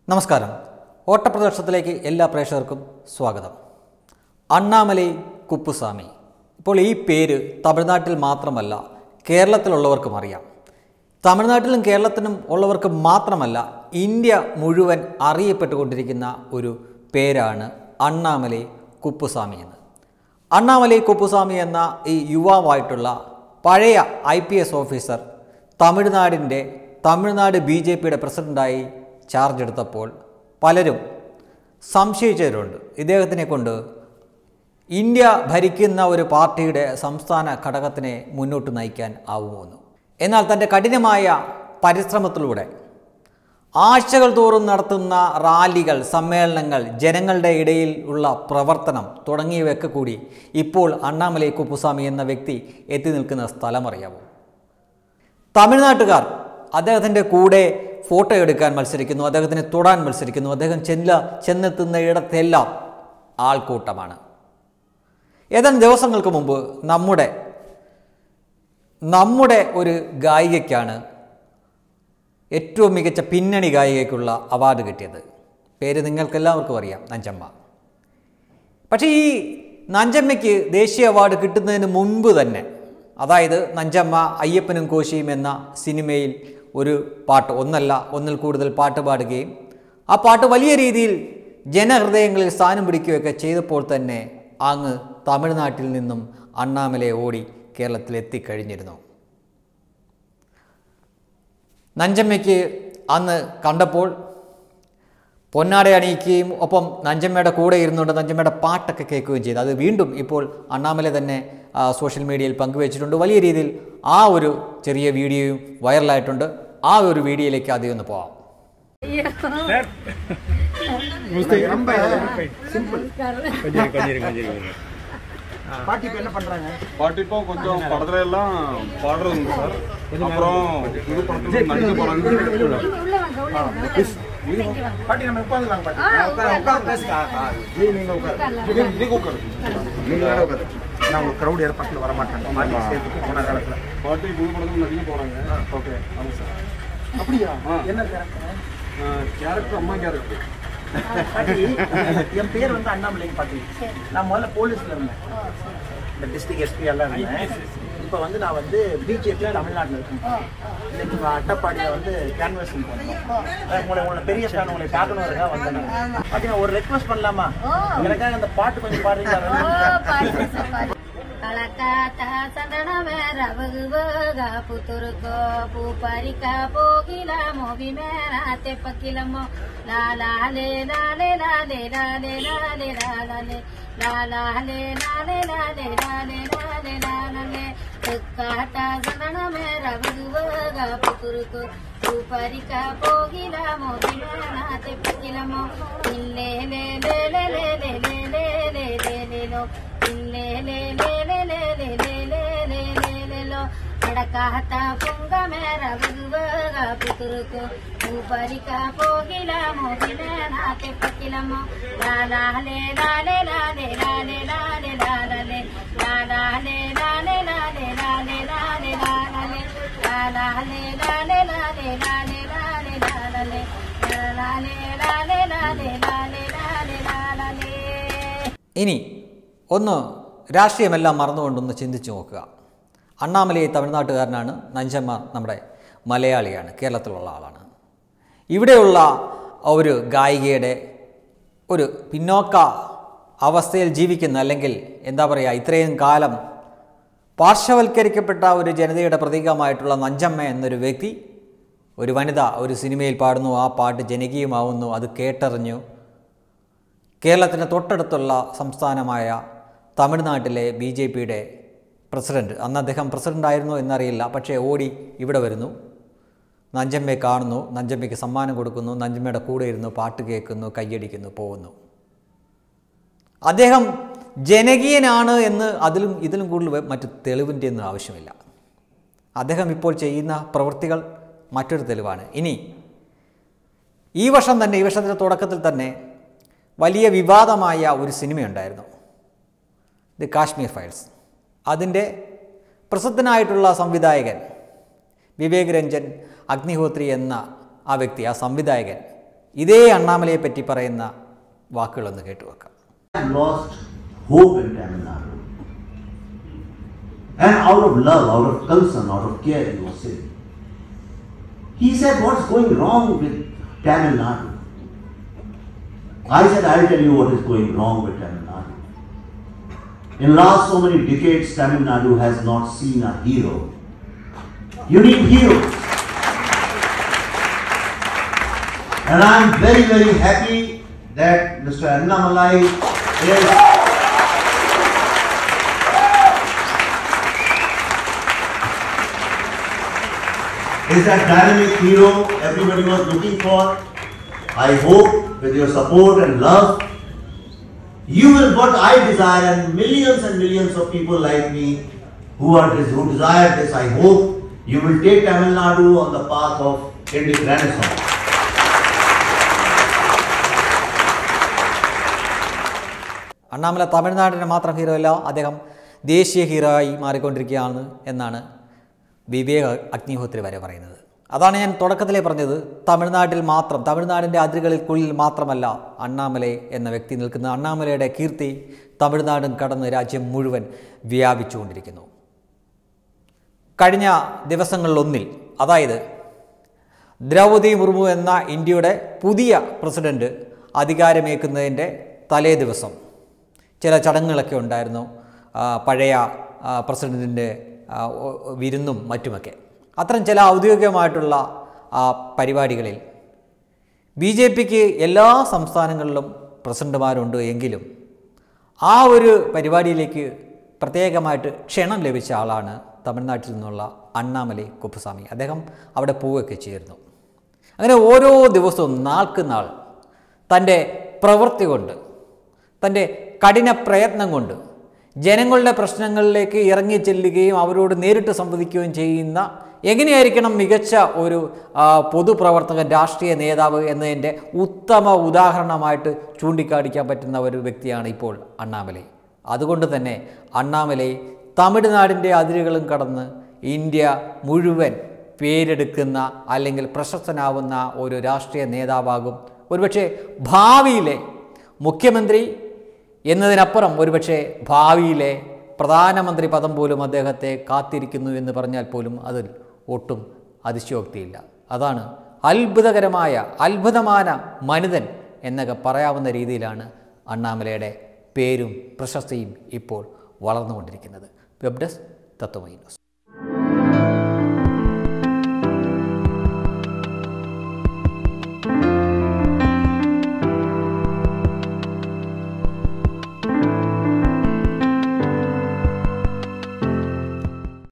നമസ്കാരം. ഓട്ടപ്രദർശനത്തിലേക്ക് എല്ലാ പ്രേക്ഷകർക്കും സ്വാഗതം. അണ്ണാമലൈ കുപ്പുസാമി. ഇപ്പോൾ ഈ പേര് തമിഴ്നാട്ടിൽ മാത്രമല്ല കേരളത്തിലുള്ളവർക്കും അറിയാം. തമിഴ്നാട്ടിലും കേരളത്തിലും ഉള്ളവർക്ക് മാത്രമല്ല ഇന്ത്യ മുഴുവൻ അറിയപ്പെട്ടുകൊണ്ടിരിക്കുന്ന ഒരു പേരാണ് അണ്ണാമലൈ കുപ്പുസാമി എന്ന്. അണ്ണാമലൈ കുപ്പുസാമി എന്ന ഈ യുവാവായിട്ടുള്ള പഴയ IPS ഓഫീസർ തമിഴ്നാട് BJPയുടെ പ്രസിഡൻ്റായി ചാർജ് എടുത്തപ്പോൾ പലരും സംശയിച്ചവരുണ്ട്. ഇദ്ദേഹത്തിനെ കൊണ്ട് ഇന്ത്യ ഭരിക്കുന്ന ഒരു പാർട്ടിയുടെ സംസ്ഥാന ഘടകത്തിനെ മുന്നോട്ട് നയിക്കാൻ ആവുമെന്ന്. എന്നാൽ തൻ്റെ കഠിനമായ പരിശ്രമത്തിലൂടെ ആഴ്ചകൾ തോറും നടത്തുന്ന റാലികൾ, സമ്മേളനങ്ങൾ, ജനങ്ങളുടെ ഇടയിൽ ഉള്ള പ്രവർത്തനം തുടങ്ങിയവയൊക്കെ കൂടി ഇപ്പോൾ അണ്ണാമലൈ കുപ്പുസാമി എന്ന വ്യക്തി എത്തി നിൽക്കുന്ന സ്ഥലമറിയാമോ? തമിഴ്നാട്ടുകാർ അദ്ദേഹത്തിൻ്റെ കൂടെ ഫോട്ടോ എടുക്കാൻ മത്സരിക്കുന്നു, അദ്ദേഹത്തിനെ തൊടാൻ മത്സരിക്കുന്നു. അദ്ദേഹം ചെന്നെത്തുന്ന ഇടത്തെല്ലാം ആൾക്കൂട്ടമാണ്. ഏതാനും ദിവസങ്ങൾക്ക് മുമ്പ് നമ്മുടെ ഒരു ഗായികയ്ക്കാണ് ഏറ്റവും മികച്ച പിന്നണി ഗായികയ്ക്കുള്ള അവാർഡ് കിട്ടിയത്. പേര് നിങ്ങൾക്കെല്ലാവർക്കും അറിയാം, നഞ്ചമ്മ. പക്ഷേ ഈ നഞ്ചമ്മയ്ക്ക് ദേശീയ അവാർഡ് കിട്ടുന്നതിന് മുൻപ് തന്നെ, അതായത് നഞ്ചമ്മ അയ്യപ്പനും കോശിയും എന്ന സിനിമയിൽ ഒരു പാട്ട്, ഒന്നിൽ കൂടുതൽ പാട്ട് പാടുകയും ആ പാട്ട് വലിയ രീതിയിൽ ജനഹൃദയങ്ങളിൽ സ്ഥാനം പിടിക്കുകയൊക്കെ ചെയ്തപ്പോൾ തന്നെ അങ്ങ് തമിഴ്നാട്ടിൽ നിന്നും അണ്ണാമലൈ ഓടി കേരളത്തിലെത്തിക്കഴിഞ്ഞിരുന്നു. നഞ്ചമ്മയ്ക്ക് അന്ന് കണ്ടപ്പോൾ പൊന്നാട അണിയിക്കുകയും ഒപ്പം നഞ്ചമ്മയുടെ കൂടെ ഇരുന്നുകൊണ്ട് നഞ്ചമ്മയുടെ പാട്ടൊക്കെ കേൾക്കുകയും ചെയ്തു. അത് വീണ്ടും ഇപ്പോൾ അണ്ണാമലൈ തന്നെ സോഷ്യൽ മീഡിയയിൽ പങ്കുവച്ചിട്ടുണ്ട്. വലിയ രീതിയിൽ ആ ഒരു ചെറിയ വീഡിയോയും വൈറലായിട്ടുണ്ട്. ആ ഒരു വീഡിയോയിലേക്ക് ആദ്യം ഒന്ന് പോവാം. பாட்டி இப்ப என்ன பண்றாங்க? பாட்டி இப்போ கொஞ்சம் படத்துல எல்லாம் பாடுறதுங்க சார். அப்புறம் இது படத்துல நடிக்க போறாங்க. பாட்டி நம்ம உட்கார்ந்துலாம் பாட்டி. உட்கார்ந்து பேசுங்க. நீங்க உட்காருங்க. நீங்க உட்காருங்க. நீங்க உட்காருங்க. நான் ஒரு கிரவுட் ஏற்பட்டு வர மாட்டேன். பாட்டி சேர்த்து போன காலத்துல பாட்டி புது படத்துல நடிக்க போறாங்க. ஓகே ஆமா சார். அப்படியா? என்ன கேரக்டர்? கேரக்டர் அம்மா கேரக்டர். பாட்டி என் பேர் வந்து அண்ணாமலை பாட்டி. நான் முதல்ல போலீஸ்ல இருந்தேன், இந்த டிஸ்ட்ரிக்ட் SP எல்லாம் இருந்தேன். இப்போ வந்து நான் வந்து BJP தமிழ்நாட்டில் இருக்கேன். இன்னைக்கு அட்டப்பாடியில் வந்து கேன்வஸிங் பண்ணோம். உங்களோட பெரிய ஃபேன், உங்களை பார்க்கணுங்கிறதுக்காக வந்தேன். பாட்டி நான் ஒரு ரெக்வஸ்ட் பண்ணலாமா? எனக்காக அந்த பாட்டு கொஞ்சம் பாடுறீங்களா? Kalakata sandaname ravuga puturko puparika pogila mogi mera te pakilamo la la le la le la le la le la le la la le la la le la le la le la le la le la la le kalakata sandaname ravuga puturko puparika pogila mogi mera te pakilamo le le le le le le le le le le le lo le le le Adakahata punga mera vuga puturko uparika pogila mogila nate pakilamo la la le la le la le la le la le la la le la la le la le la le la le la le la la le la la le la le la le la le la le la la le la la le la le la le la le la le la la le. ഇനി ഒന്ന് രാഷ്ട്രീയമെല്ലാം മറന്നുകൊണ്ടൊന്ന് ചിന്തിച്ചു നോക്കുക. അണ്ണാമലൈ തമിഴ്നാട്ടുകാരനാണ്, നഞ്ചമ്മ നമ്മുടെ മലയാളിയാണ്, കേരളത്തിലുള്ള ആളാണ്. ഇവിടെയുള്ള ഒരു ഗായികയുടെ ഒരു പിന്നോക്ക അവസ്ഥയിൽ ജീവിക്കുന്ന, അല്ലെങ്കിൽ എന്താ പറയുക, ഇത്രയും കാലം പാർശ്വവൽക്കരിക്കപ്പെട്ട ഒരു ജനതയുടെ പ്രതീകമായിട്ടുള്ള നഞ്ചമ്മ എന്നൊരു വ്യക്തി, ഒരു വനിത ഒരു സിനിമയിൽ പാടുന്നു, ആ പാട്ട് ജനകീയമാവുന്നു, അത് കേട്ടറിഞ്ഞു കേരളത്തിൻ്റെ തൊട്ടടുത്തുള്ള സംസ്ഥാനമായ തമിഴ്നാട്ടിലെ BJPയുടെ പ്രസിഡൻറ്റ്, അന്ന് അദ്ദേഹം പ്രസിഡൻ്റായിരുന്നോ എന്നറിയില്ല, പക്ഷേ ഓടി ഇവിടെ വരുന്നു, നഞ്ചമ്മയെ കാണുന്നു, നഞ്ചമ്മയ്ക്ക് സമ്മാനം കൊടുക്കുന്നു, നഞ്ചമ്മയുടെ കൂടെ ഇരുന്നു പാട്ട് കേൾക്കുന്നു, കയ്യടിക്കുന്നു, പോകുന്നു. അദ്ദേഹം ജനകീയനാണ് എന്ന് ഇതിലും കൂടുതൽ മറ്റു തെളിവിൻ്റെ ഒന്നും ആവശ്യമില്ല. അദ്ദേഹം ഇപ്പോൾ ചെയ്യുന്ന പ്രവൃത്തികൾ മറ്റൊരു തെളിവാണ്. ഇനി ഈ വർഷത്തിൻ്റെ തുടക്കത്തിൽ തന്നെ വലിയ വിവാദമായ ഒരു സിനിമയുണ്ടായിരുന്നു, ദി കാശ്മീർ ഫയൽസ്. അതിൻ്റെ പ്രസിദ്ധനായിട്ടുള്ള സംവിധായകൻ വിവേക് രഞ്ജൻ അഗ്നിഹോത്രി എന്ന ആ വ്യക്തി, ആ സംവിധായകൻ ഇതേ അണ്ണാമലയെ പറ്റി പറയുന്ന വാക്കുകളൊന്ന് കേട്ടുവെക്കാം. Lost hope in Tamil Nadu. And out of love, out of concern, out of care, he was saying. He said, what's going wrong with Tamil Nadu? I said, I'll tell you what is going wrong with Tamil Nadu. In last so many decades, Tamil Nadu has not seen a hero. You need heroes. And I am very, very happy that Mr. Annamalai is that dynamic hero everybody was looking for. I hope with your support and love, you will what I desire, and millions of people like me who desire this. I hope you will take Tamil Nadu on the path of Indic Renaissance. Annamalai തമിഴ്നാടിൻ്റെ മാത്രം hero അല്ല, അദ്ദേഹം ദേശീയ hero ആയി മാറിക്കൊണ്ടിരിക്കുകയാണ് എന്നാണ് വിവേക് അഗ്നിഹോത്രി വരെ പറയുന്നത്. അതാണ് ഞാൻ തുടക്കത്തിലേ പറഞ്ഞത്, തമിഴ്നാടിൻ്റെ അതിരുകൾക്കുള്ളിൽ മാത്രമല്ല അണ്ണാമലൈ എന്ന വ്യക്തി നിൽക്കുന്നത്. അണ്ണാമലയുടെ കീർത്തി തമിഴ്നാടും കടന്ന് രാജ്യം മുഴുവൻ വ്യാപിച്ചുകൊണ്ടിരിക്കുന്നു. കഴിഞ്ഞ ദിവസങ്ങളിലൊന്നിൽ, അതായത് ദ്രൗപദി മുർമു എന്ന ഇന്ത്യയുടെ പുതിയ പ്രസിഡന്റ് അധികാരമേൽക്കുന്നതിൻ്റെ തലേ ദിവസം ചില ചടങ്ങുകളൊക്കെ ഉണ്ടായിരുന്നു. പഴയ പ്രസിഡൻറ്റിൻ്റെ വിരുന്നും മറ്റുമൊക്കെ. അത്തരം ചില ഔദ്യോഗികമായിട്ടുള്ള പരിപാടികളിൽ BJPക്ക് എല്ലാ സംസ്ഥാനങ്ങളിലും പ്രസിഡന്റുമാരുണ്ട് എങ്കിലും ആ ഒരു പരിപാടിയിലേക്ക് പ്രത്യേകമായിട്ട് ക്ഷണം ലഭിച്ച ആളാണ് തമിഴ്നാട്ടിൽ നിന്നുള്ള അണ്ണാമലൈ കുപ്പുസ്വാമി. അദ്ദേഹം അവിടെ പോവുകയൊക്കെ ചെയ്തിരുന്നു. അങ്ങനെ ഓരോ ദിവസവും നാൾക്ക് നാൾ തൻ്റെ പ്രവൃത്തി കൊണ്ട്, തൻ്റെ കഠിന പ്രയത്നം കൊണ്ട് ജനങ്ങളുടെ പ്രശ്നങ്ങളിലേക്ക് ഇറങ്ങിച്ചെല്ലുകയും അവരോട് നേരിട്ട് സംവദിക്കുകയും ചെയ്യുന്ന, എങ്ങനെയായിരിക്കണം മികച്ച ഒരു പൊതുപ്രവർത്തകൻ, രാഷ്ട്രീയ നേതാവ് എന്നതിൻ്റെ ഉത്തമ ഉദാഹരണമായിട്ട് ചൂണ്ടിക്കാണിക്കാൻ പറ്റുന്ന ഒരു വ്യക്തിയാണ് ഇപ്പോൾ അണ്ണാമലൈ. അതുകൊണ്ട് തന്നെ അണ്ണാമലൈ തമിഴ്നാടിൻ്റെ അതിരുകളും കടന്ന് ഇന്ത്യ മുഴുവൻ പേരെടുക്കുന്ന അല്ലെങ്കിൽ പ്രശസ്തനാവുന്ന ഒരു രാഷ്ട്രീയ നേതാവാകും. ഒരുപക്ഷെ ഭാവിയിലെ മുഖ്യമന്ത്രി എന്നതിനപ്പുറം ഒരുപക്ഷെ ഭാവിയിലെ പ്രധാനമന്ത്രി പദം പോലും അദ്ദേഹത്തെ കാത്തിരിക്കുന്നു എന്ന് പറഞ്ഞാൽ പോലും അതിൽ ഒട്ടും അതിശയോക്തിയില്ല. അതാണ് അത്ഭുതമായ മനിതൻ എന്നൊക്കെ പറയാവുന്ന രീതിയിലാണ് അണ്ണാമലയുടെ പേരും പ്രശസ്തിയും ഇപ്പോൾ വളർന്നുകൊണ്ടിരിക്കുന്നത്. Web desk Tathwamayi news.